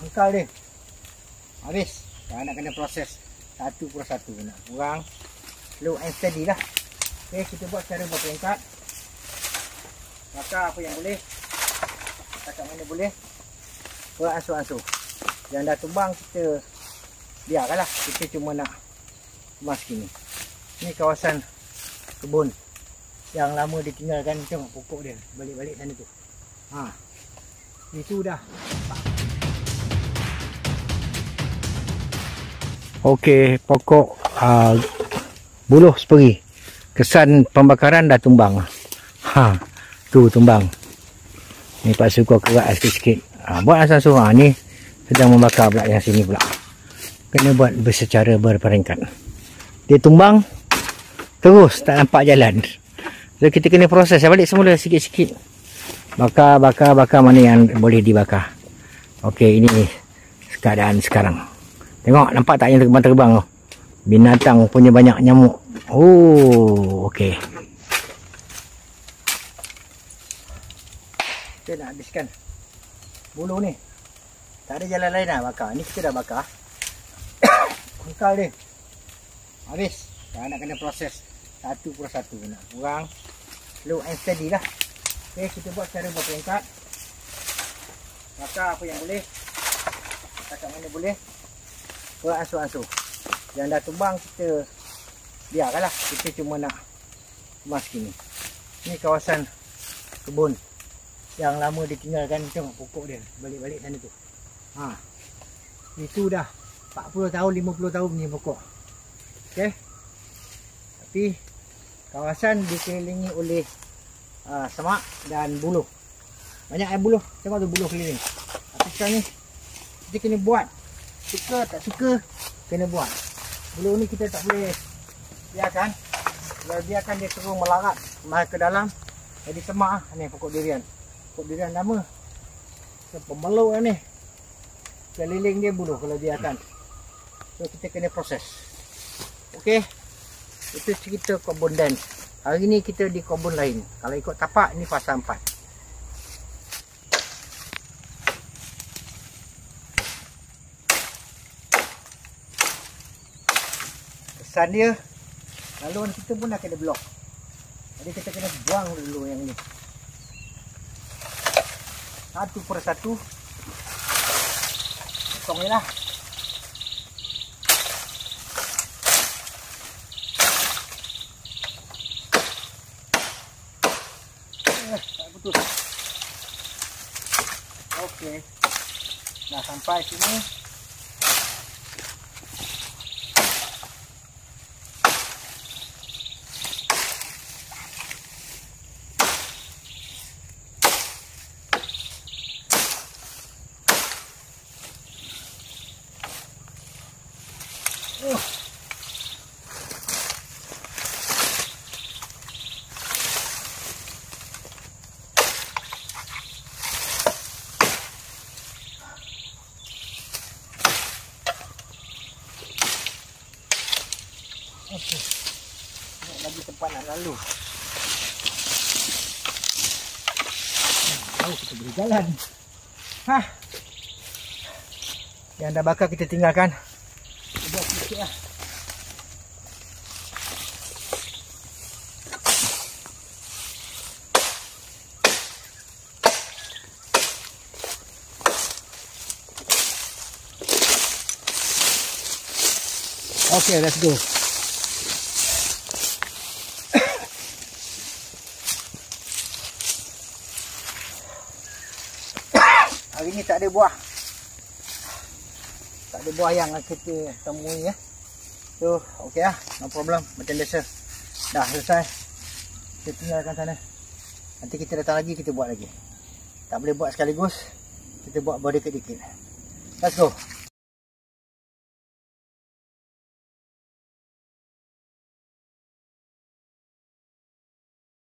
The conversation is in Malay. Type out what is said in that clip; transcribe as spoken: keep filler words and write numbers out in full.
Angkal dia. Habis. Dah nak kena proses satu persatu. Nak kurang. Slow and steady lah. Okay, kita buat secara berperingkat. Bakar apa yang boleh. Takat mana boleh. Beransur-ansur. Yang dah tumbang kita biarkanlah. Kita cuma nak kemas gini. Ini kawasan kebun yang lama ditinggalkan. Tengok pokok dia. Balik-balik sana tu. Ha. Itu dah. Okey, pokok uh, buluh seperi. Kesan pembakaran dah tumbang. Ha, tu tumbang. Ni Pak Su kau kerak sikit-sikit. Ha, buat asal surah ni sedang membakar pula yang sini pula. Kena buat secara berperingkat. Dia tumbang terus tak nampak jalan. So kita kena proses balik semula sikit-sikit. Bakar, bakar, bakar mana yang boleh dibakar. Okey, ini keadaan sekarang. Tengok, nampak tak yang terbang-terbang tu? Binatang punya banyak nyamuk. Oh, okey. Kita nak habiskan bulu ni. Tak ada jalan lain lah bakar. Ni kita dah bakar. Angkal dia. Habis. Dah nak kena proses satu persatu. Nak kurang. Slow and steady lah. Okay, kita buat secara berperingkat. Bakar apa yang boleh. Takat mana boleh. Beransur-ansur. Yang dah tumbang kita biarkanlah. Kita cuma nak kemas gini. Ini kawasan kebun yang lama ditinggalkan. Tengok pokok dia. Balik-balik sana tu. Ha. Itu dah empat puluh tahun, lima puluh tahun ni pokok. Okey. Tapi kawasan dikelilingi oleh uh, semak dan buluh. Banyak air buluh. Tengok tu buluh keliling. Tapi sekarang ni kita kena buat. Suka tak suka kena buat. Buluh ni kita tak boleh biarkan. Kalau biarkan dia terus melarat masuk ke dalam, jadi semak. Ni pokok durian. Pokok durian lama. So, pemeluk ni. Keliling dia buluh kalau biarkan. So kita kena proses. Okey. Itu cerita kebun dan. Hari ni kita di kebun lain. Kalau ikut tapak ni fasa empat. Kesan dia, laluan kita pun dah kena blok. Jadi kita kena buang dulu yang ni. Satu persatu. Potong ni lah. Eh, tak putus. Okey. Dah sampai sini. Oh. Okey. Lagi tempat nak lalu. Oh, kita boleh jalan. Hah. Yang dah bakar kita tinggalkan. Buat sikit lah. Okay, let's go. Hari ni tak ada buah. Tak ada buah yang kita temui ya. So, okey lah. No problem. Macam biasa. Dah selesai. Kita tinggalkan sana. Nanti kita datang lagi, kita buat lagi. Tak boleh buat sekaligus. Kita buat berdikit-dikit. Let's go.